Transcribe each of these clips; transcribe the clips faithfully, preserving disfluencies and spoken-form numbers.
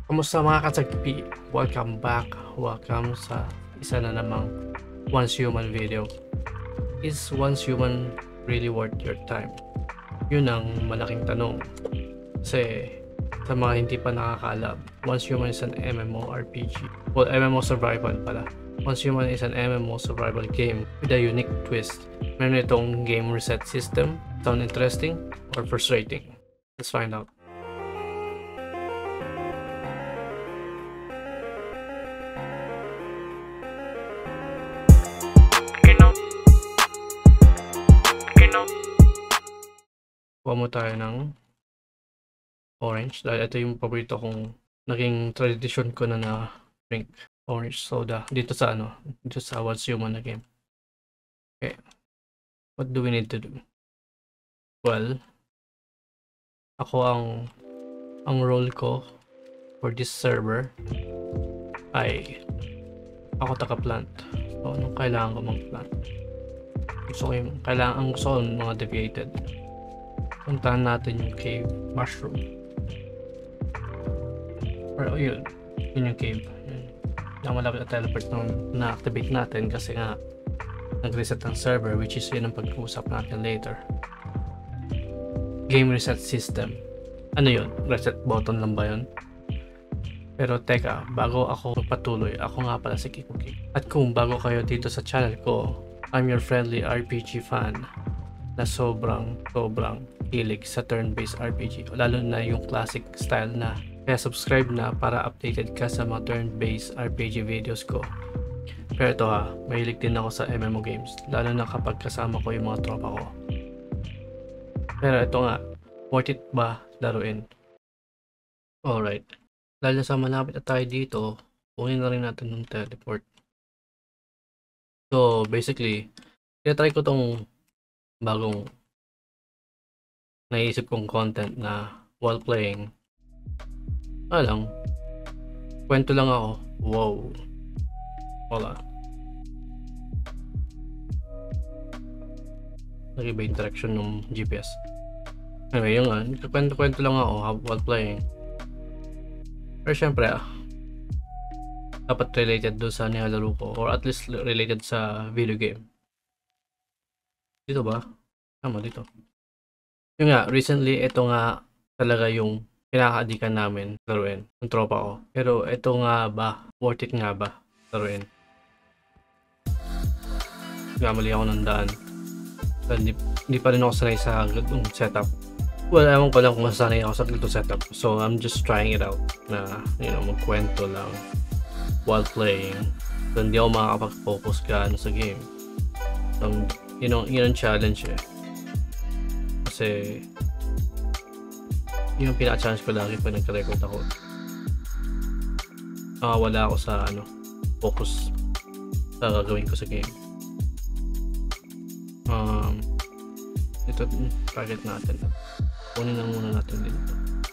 Kamusta mga kasagpi? Welcome back. Welcome sa isa na namang Once Human video. Is Once Human really worth your time? Yun ang malaking tanong. Kasi sa mga hindi pa nakakaalam, Once Human is an MMORPG. Well, M M O survival pala. Once Human is an M M O survival game with a unique twist. Meron itong game reset system. Sound interesting or frustrating? Let's find out. Kuha mo tayo ng orange dahil ito yung paborito kong naging tradition ko na na drink orange soda dito sa ano dito sa Once Human na game. Okay, what do we need to do? Well, ako ang ang role ko for this server ay ako taga-plant. So, anong kailangan ko mag-plant? Gusto ko yung kailangan ang gusto ko mga deviated. Puntahan natin yung cave mushroom. Or oh, yun. Yun yung cave. Yun. Yung malapit na teleport na na-activate natin kasi nga nag-reset ang server, which is yun ang pag-uusap natin later. Game reset system. Ano yun? Reset button lang ba yun? Pero teka, bago ako patuloy, ako nga pala si Kikuki. At kung bago kayo dito sa channel ko, I'm your friendly R P G fan na sobrang sobrang hilig sa turn-based R P G, lalo na yung classic style na. Kaya subscribe na para updated ka sa mga turn-based R P G videos ko. Pero ito ha, mahilig din ako sa M M O games, lalo na kapag kasama ko yung mga tropa ko. Pero ito nga, worth it ba laruin? Alright, dahil sa malapit na tayo dito, kunin na rin natin ng teleport. So basically, tinatry ko tong bagong naisip kong content na while playing, ano lang, kwento lang ako. Wow, wala, nag-iba interaction ng G P S. Anyway, yun nga, kwento-kwento lang ako while playing. Pero syempre ah, dapat related doon sa nilalaro ko, or at least related sa video game. Dito ba? Tama, dito. Yung nga, recently, ito nga talaga yung pinaka-adikan namin laruin, ng tropa ko. Pero ito nga ba, worth it nga ba laruin? Gamali ako ng daan. Hindi, hindi pa rin ako sanay sa ganitong setup. Well, ewan ko lang kung masanay ako sa ganitong setup. So, I'm just trying it out na, you know, magkwento lang while playing. So, hindi ako makakapag-focus ka sa game. So, you know, yun ang challenge eh. Kasi yung pinaka-challenge ko lagi pag nagka-record ako, nakawala ako sa ano, focus sa gagawin ko sa game. Um, ito, target natin. Kunin lang muna natin dito.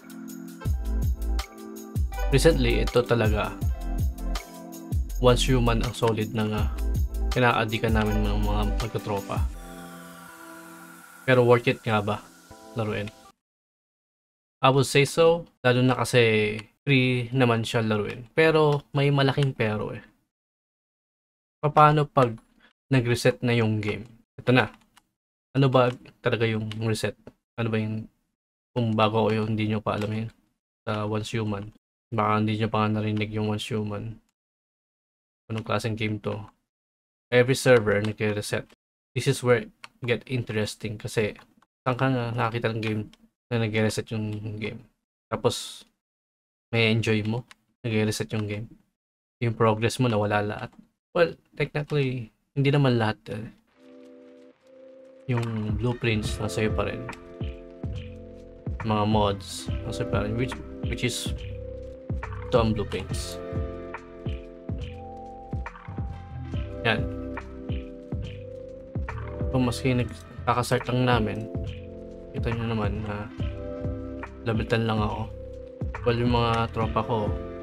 Recently, ito talaga Once Human ang solid na nga kinaadikan namin ng mga magkatropa. Pero worth it nga ba laruin? I would say so, lalo na kasi free naman siya laruin. Pero may malaking pero eh. Paano pag nag-reset na yung game? Ito na. Ano ba talaga yung reset? Ano ba yung, kung bago o yung hindi nyo pa alam yun sa Once Human? Baka hindi nyo pa nga narinig yung Once Human. Anong klaseng game to? Every server nag-reset. This is where it get interesting kasi saan ka nga nakakita ng game na nag-reset yung game, tapos may enjoy mo, nag-reset yung game, yung progress mo nawala lahat. Well, technically hindi naman lahat eh. Yung blueprints nasa iyo pa rin, mga mods nasa iyo pa rin, which, which is ito ang blueprints. Yan. So, maski nagkakastart lang namin, kita nyo naman na level ten lang ako. Well, yung mga tropa ko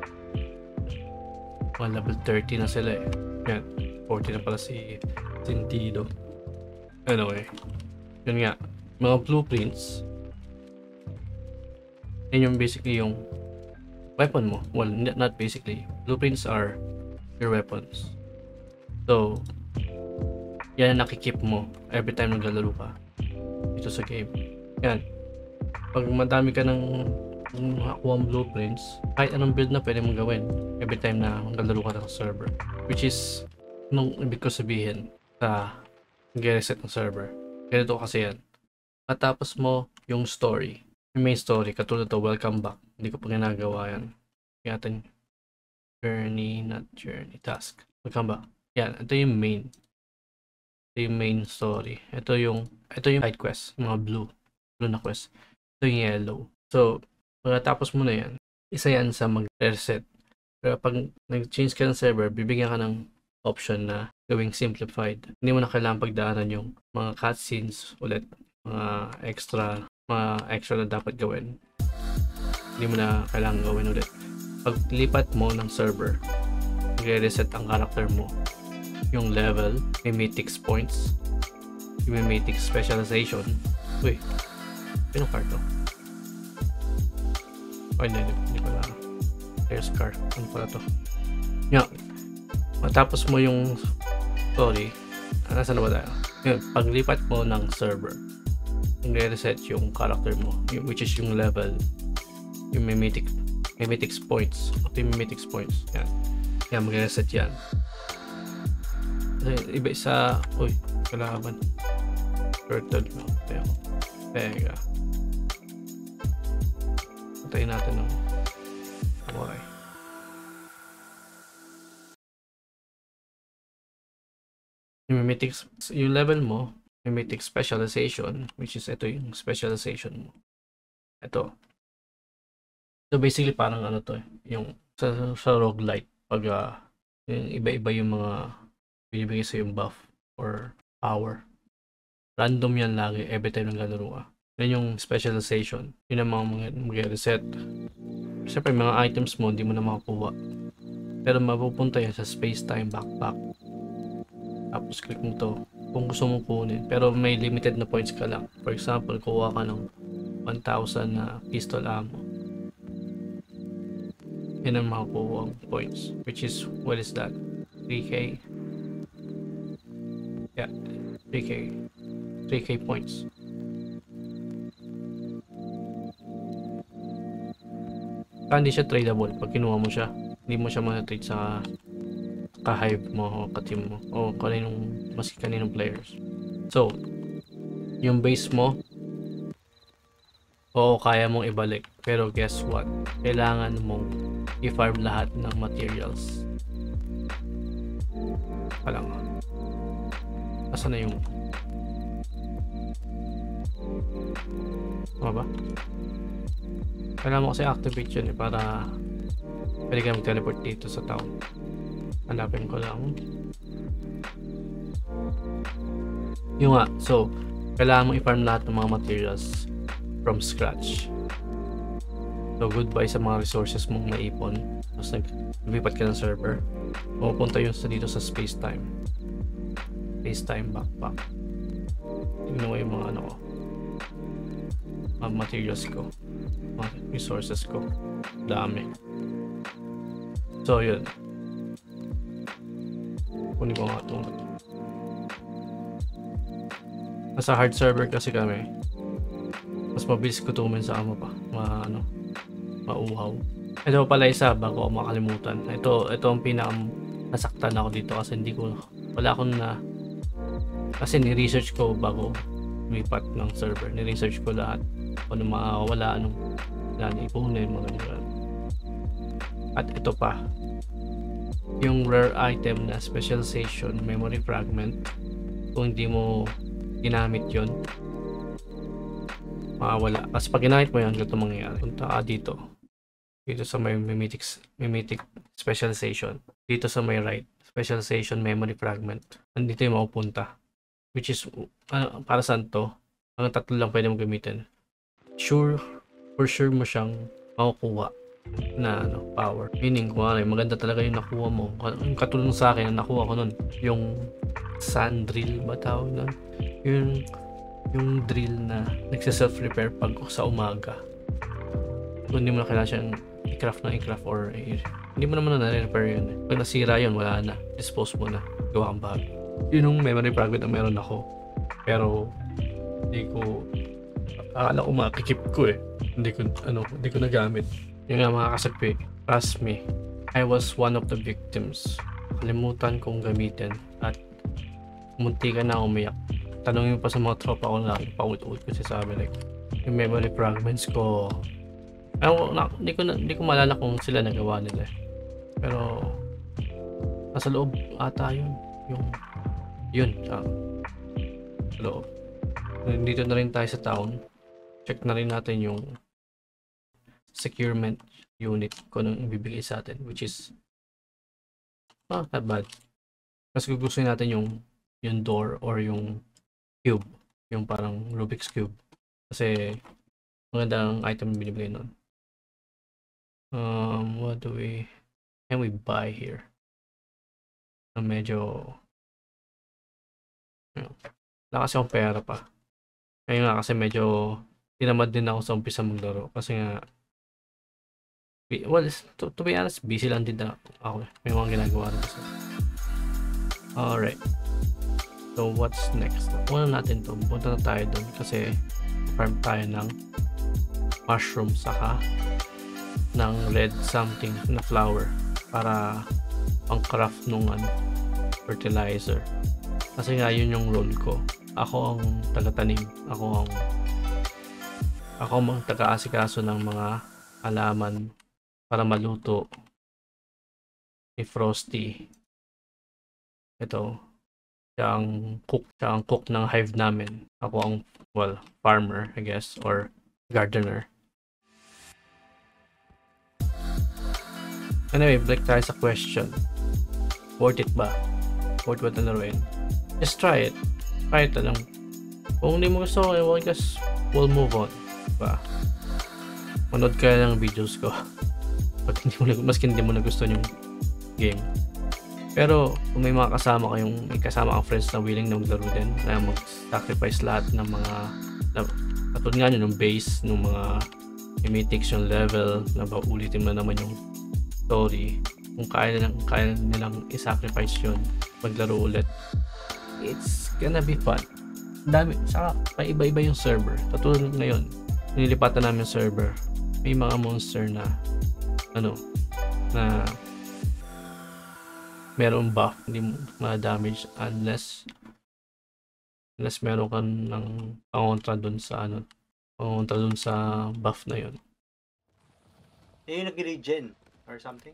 mga level thirty na sila eh. Yan, forty na pala si Sentido. Anyway, yun nga, mga blueprints, yun yung basically yung weapon mo. Well, not basically. Blueprints are your weapons. So, yan ang nakikip mo every time naglalaro ka dito sa game. Yan. Pag madami ka ng makakuha ang blueprints, kahit anong build na pwede mong gawin every time na naglalaro ka sa server. Which is, nung ibig ko sabihin sa nag-reset ng server. Ganito kasi yan. Matapos mo yung story, yung main story, katulad to, welcome back. Hindi ko pa ginagawa yan. Ingatan, journey, not journey, task. Welcome back. Yan, ito yung main. Ito yung main story. Ito yung, ito yung side quest, yung mga blue. Blue na quest. Ito yung yellow. So, pagkatapos mo na yan, isa yan sa mag-reset. Pero pag nag-change ka ng server, bibigyan ka ng option na gawing simplified. Hindi mo na kailangan pagdaanan yung mga cutscenes ulit. Mga extra, mga extra na dapat gawin. Hindi mo na kailangan gawin ulit. Pag lipat mo ng server, nag-reset ang character mo. Yung level, may mythics points, yung may mythics specialization. Uy, pinong card to? Ay, hindi, hindi pala. There's card. Ano pala to? Yan. Matapos mo yung story, ah, nasa na ba tayo? Yun, paglipat mo ng server, nag-reset yung character mo, which is yung level, yung may mythic, may mythics points. Ito yung may mythics points. Yan. Yan, mag-reset yan. Iba isa, uy, kalaban. Turtle. Teka. Teka. Patayin natin ng okay. Yung mythics, yung level mo, may mythic specialization, which is ito yung specialization mo. Ito. So basically parang ano to, yung sa, sa roguelite, pag uh, yung iba-iba yung mga binibigay sa yung buff or power. Random yan lagi every time naglalaro ka. Yan yung specialization. Yun ang mga mag-reset. Siyempre mga items mo hindi mo na makakuha. Pero mapupunta yan sa space-time backpack. Tapos click mo to kung gusto mong kunin. Pero may limited na points ka lang. For example, kuha ka ng one thousand na pistol ammo. Yan ang makakuha ang points. Which is, what is that? three K? Yeah, three K. three K points. Kaya hindi siya tradable pag kinuha mo siya. Hindi mo siya ma-trade sa ka-hive mo o ka-team mo o kaninong maski kaninong players. So, yung base mo, oo, kaya mong ibalik. Pero guess what? Kailangan mong i-farm lahat ng materials. Palang. Asa na yung ano ba? Kailangan mo kasi activate yun eh para pwede ka mag-teleport dito sa town. Hanapin ko lang yung nga. So kailangan mo i-farm lahat ng mga materials from scratch. So goodbye sa mga resources mong naipon. Tapos nag-lipat ka ng server, pupunta yun sa dito sa space time space time backpack. Tingnan mo yung mga ano ko, mga materials ko, mga resources ko, dami. So yun, kunin ko nga itong nasa hard server kasi kami, mas mabilis kutumin sa ama pa, ma ano, mauhaw. Ito pala isa bago ako makalimutan. Ito, ito ang pinakam nasaktan ako dito kasi hindi ko, wala akong na, kasi ni-research ko bago lumipat ng server. Ni-research ko lahat kung ano makakawala, anong kailangan ipunin, mga ganyan. At ito pa, yung rare item na specialization memory fragment, kung hindi mo ginamit yun, makawala. Kasi pag ginamit mo yan, ganito mangyayari. Punta ka dito. Dito sa may mimetic, mimetic specialization. Dito sa may right, specialization memory fragment. Nandito yung mapupunta. Which is, uh, para saan to? Ang tatlo lang pwede mong gamitin. Sure, for sure mo siyang makukuha na ano, power. Meaning, kung ano, maganda talaga yung nakuha mo. Yung katulong sa akin, nakuha ko nun. Yung sand drill ba tawag nun? Yung, yung drill na nagsa-self-repair pag sa umaga. Kung hindi mo na kailangan siyang i-craft na i-craft or i- hindi mo naman na na-repair yun. Pag nasira yun, wala na. Dispose mo na. Gawa kang bago. Yun yung memory fragment na meron ako. Pero, hindi ko, akala ko makikip ko eh. Hindi ko, ano, hindi ko nagamit. Yung nga mga kasapi, trust me, I was one of the victims. Kalimutan kong gamitin at munti ka na umiyak. Tanongin pa sa mga tropa ko na paulit-ulit ko sabi like, yung memory fragments ko, ano, na, hindi ko na, hindi ko maalala kung sila nagawa nila. Pero nasa loob ata yun. Yung yun, ah, sa loob. Dito na rin tayo sa town. Check na rin natin yung securement unit ko nung ibibigay sa atin, which is ah, not bad. Mas gugustuhin natin yung yung door or yung cube, yung parang Rubik's Cube. Kasi magandang item binibigay nun. Um, what do we can we buy here? Na medyo you know, wala kasi akong pera pa. Kaya nga kasi medyo tinamad din ako sa umpisa maglaro kasi nga well, to, to be honest, busy lang din na ako. May mga ginagawa rin kasi. Alright. So, what's next? Una natin to. Punta na tayo dun kasi farm tayo ng mushroom saka ng red something na flower para pang craft nung ano, fertilizer. Kasi nga yun yung role ko. Ako ang taga-tanim. Ako ang ako ang taga-asikaso ng mga halaman para maluto ni Frosty. Ito, siya ang cook, siya ang cook ng hive namin. Ako ang, well, farmer, I guess, or gardener. Anyway, balik tayo sa question. Worth it ba? Worth what na laruin? Just try it. Try it lang. Kung hindi mo gusto, well, I guess we'll move on. Diba? Manood ka ng videos ko. Pag hindi mo, maski hindi mo nagustuhan yung game. Pero kung may mga kasama kayong, may kasama kang friends na willing na maglaro din, na mag-sacrifice lahat ng mga, katulad nga nyo, ng base, ng mga mythics yung level, na ba ulitin na naman yung story, kung kaya nilang, kaya nilang i-sacrifice yun, maglaro ulit, it's gonna be fun. Dami, saka may iba-iba yung server. Katulad ngayon, nilipatan namin yung server, may mga monster na ano, na meron buff, hindi mo ma-damage unless unless meron ka ng pangontra dun sa ano, pangontra dun sa buff na yun. Eh, yung nag-regen or something?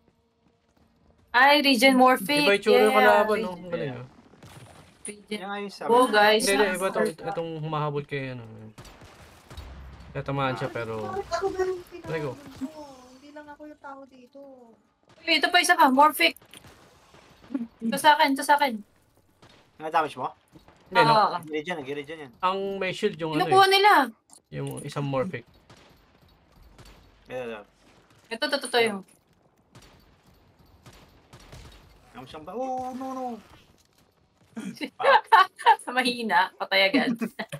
Ay, regen morphic. Iba yung tsura ng Yeah, kalaban, no? regen. Ang galing, ah. Regen. Yan nga yung sabi. Oh, guys. Hindi, hindi, iba itong, itong humahabol kay ano. Tatamaan siya pero... Ako ganun Let go. Hindi lang ako yung tao dito. Uy, ito pa isa ka, morphic. Ito sa akin, ito sa akin. Nga-damage mo? Hindi, no? Oo. Nag-regen, nag-regen yan. Ang may shield yung ano Kinukuha eh. nila. Yung isang morphic. Ito, ito. Ito, ito, ito yung. Ang siyang ba? Oh, no, no. Mahina, patay agad.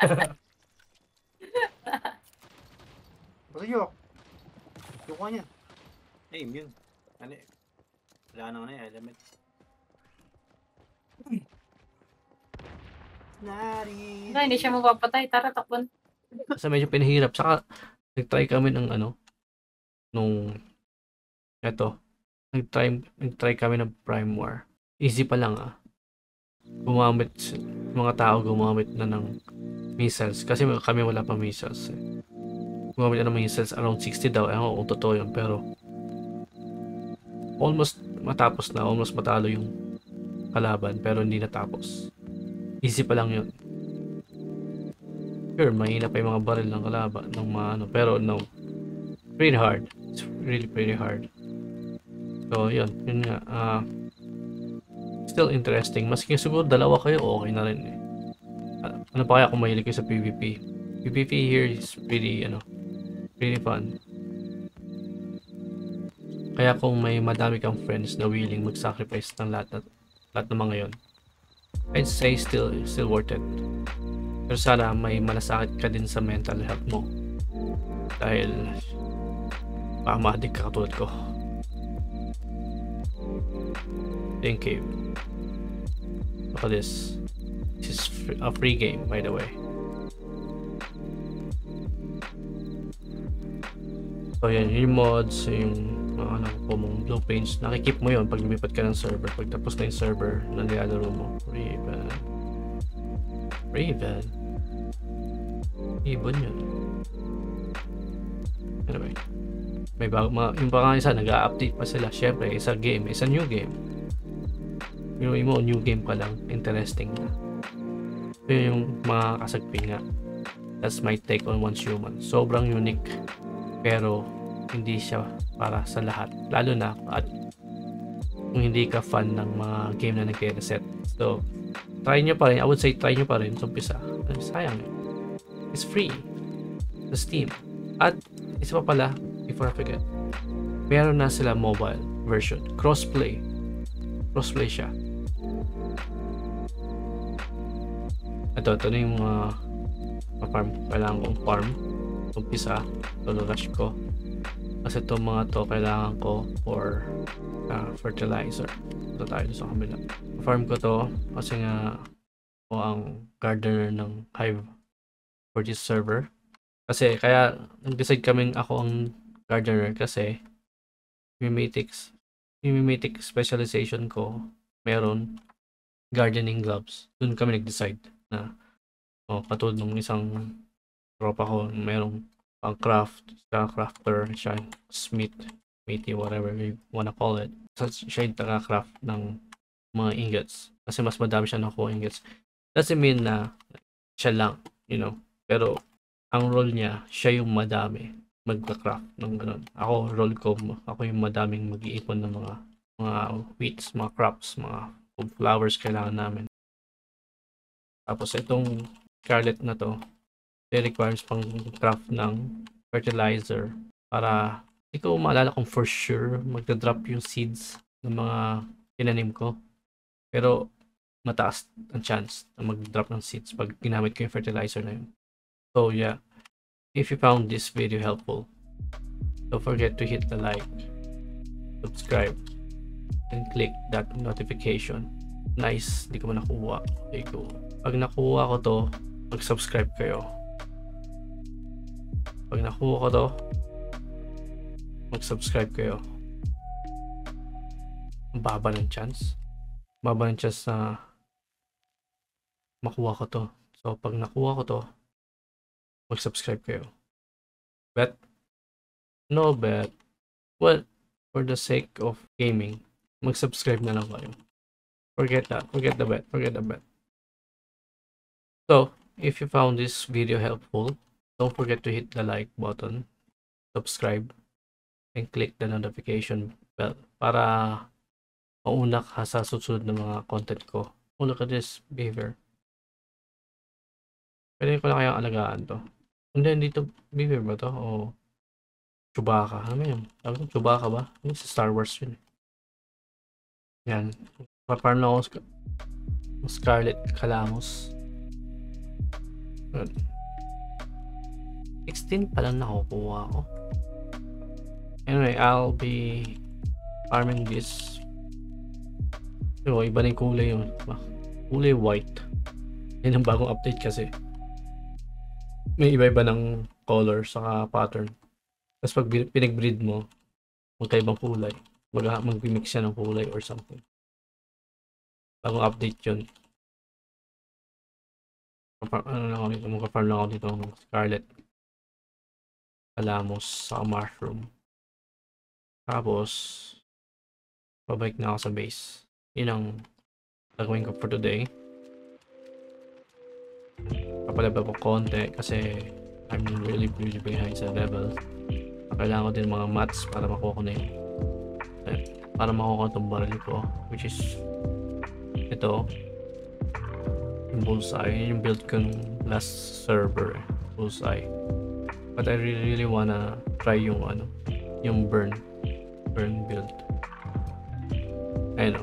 Basta yun. Yung ka niya. Eh, immune. Ano eh. Wala naman na yung element. Nari. Na, hindi siya mapapatay. Tara, takpan. Kasi medyo pinahirap. Saka, nag-try kami ng ano, nung, eto, nag-try, nag-try kami ng Prime War. Easy pa lang ah. Gumamit, mga tao gumamit na ng missiles. Kasi kami wala pa missiles eh. Gumamit na ng missiles around sixty daw. Ewan ko kung totoo yun, pero almost matapos na, almost matalo yung kalaban, pero hindi natapos. Easy pa lang yun. Sure, mahina pa yung mga baril ng kalaban, ng mga ano, pero no. Pretty hard. It's really pretty hard. So, yun. Yun nga. Uh, still interesting. Maski siguro dalawa kayo, okay na rin eh. Uh, ano pa kaya kung mahilig kayo sa PvP? PvP here is pretty, ano, pretty fun. Kaya kung may madami kang friends na willing mag-sacrifice ng lahat, na, lahat ng mga yun, I'd say still, still worth it. Pero sana may malasakit ka din sa mental health mo. Dahil Baka ma-addict ka katulad ko. Thank you. Look at this. This is free, a free game, by the way. So yan, yung mods, yung mga ano po mong blue paints, nakikip mo yun pag lumipat ka ng server. Pag tapos na yung server na nilalaro mo. Raven. Raven. Ibon yun. Anyway. May bago, mga, yung baka isa, nag-a-update pa sila. Syempre, isa game, isa new game. Yung mo, new game pa lang. Interesting na. So yun yung mga kasagping nga. That's my take on Once Human. Sobrang unique. Pero hindi siya para sa lahat, lalo na at kung hindi ka fan ng mga game na nagre-reset. So try nyo pa rin, I would say try nyo pa rin sa umpisa. Sayang, it's free sa Steam. At isa pa pala, before I forget, meron na sila mobile version, crossplay crossplay siya. Ito, ito na yung mga uh, farm, kailangan kong farm umpisa, rush ko kasi itong mga to kailangan ko for uh, fertilizer. Ito tayo sa kabila, farm ko to kasi nga ako ang gardener ng Hive for this server. Kasi kaya nag-decide kaming ako ang gardener kasi mimetics mimetic specialization ko meron gardening gloves. Doon kami nag-decide na oh, katulad ng isang tropa ko, merong pang craft, siya crafter, siya smith, smithy, whatever you wanna call it. So, siya yung taga-craft ng mga ingots. Kasi mas madami siya nakuha ingots. Doesn't mean na siya lang, you know. Pero, ang role niya, siya yung madami magka-craft ng ganun. Ako, role ko, ako yung madaming mag-iipon ng mga mga wheats, mga crops, mga flowers kailangan namin. Tapos, itong Scarlet na to, they requires pang craft ng fertilizer para hindi ko maalala kung for sure magda-drop yung seeds ng mga tinanim ko, pero mataas ang chance na mag-drop ng seeds pag ginamit ko yung fertilizer na yun. So yeah, if you found this video helpful, don't forget to hit the like, subscribe, and click that notification. Nice, di ko man nakuha. Okay, cool. Pag nakuha ko to, mag-subscribe kayo. Pag nakuha ko to, mag-subscribe kayo. Baba ng chance. Baba ng chance na makuha ko to. So, pag nakuha ko to, mag-subscribe kayo. Bet? No bet. Well, for the sake of gaming, mag-subscribe na lang kayo. Forget that. Forget the bet. Forget the bet. So, if you found this video helpful, don't forget to hit the like button, subscribe, and click the notification bell para mauna ka sa susunod na mga content ko. Oh, look at this beaver. Pwede ko na kayang alagaan to. Hindi, dito beaver ba to? O Chewbacca. Ano yun? Sabi ko, Chewbacca ba? Yung sa Star Wars yun. Yan. Paparm lang ako Scarlet Calamus. Good. sixteen pa lang nakukuha ko. Anyway, I'll be farming this. So, iba na yung kulay yun. Kulay white. Yan ang bagong update kasi. May iba-iba ng color saka pattern. Tapos pag pinag-breed mo, magkaibang kulay. Mag- mag-mix siya ng kulay or something. Bagong update yun. Ano lang ako dito? Mag-farm lang ako dito ng Scarlet Calamus sa mushroom. Tapos pabalik na ako sa base. Yun ang gagawin ko for today. Papalaba ko konti kasi I'm really really behind sa level. Kailangan ko din mga mats para makuha ko na yun. Para makuha ko itong barrel ko, which is ito yung bullseye. Yun yung build ko ng last server, bullseye. But I really really wanna try yung ano, yung burn burn build. I know,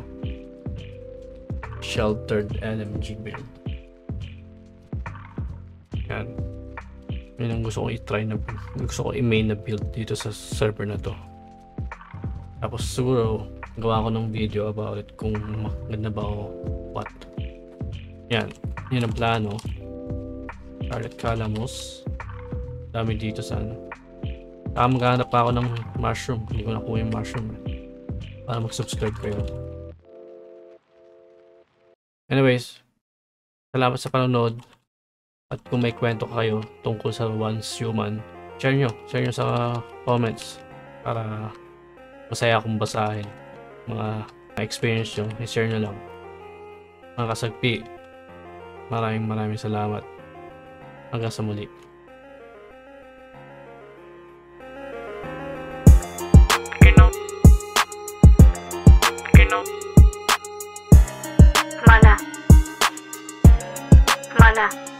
sheltered L M G build. Yan. Yun ang gusto kong i-try na, gusto ko i-main na build dito sa server na to. Tapos siguro gawa ko ng video about it kung maganda ba o what. Yan, yun ang plano. Scarlet Calamus. Dami dito sa ano. Saka maghanap pa ako ng mushroom. Hindi ko nakuha yung mushroom. Para mag-subscribe kayo. Anyways, salamat sa panonood. At kung may kwento kayo tungkol sa Once Human, share nyo. Share nyo sa comments. Para masaya akong basahin. Mga experience nyo, i-share nyo lang. Mga kasagpi, maraming maraming salamat. Hanggang sa muli. Mana. Mana.